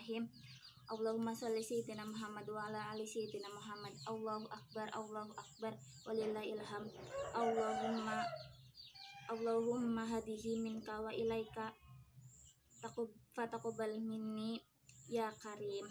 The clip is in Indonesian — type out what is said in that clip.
Bismillahirrahmanirrahim. Allahumma sholli sayyidina Muhammad wa ala ali sayyidina Muhammad. Allahu akbar, walillahil hamd. Allahumma hadihi minka wa ilaika fataqabbal minni ya karim.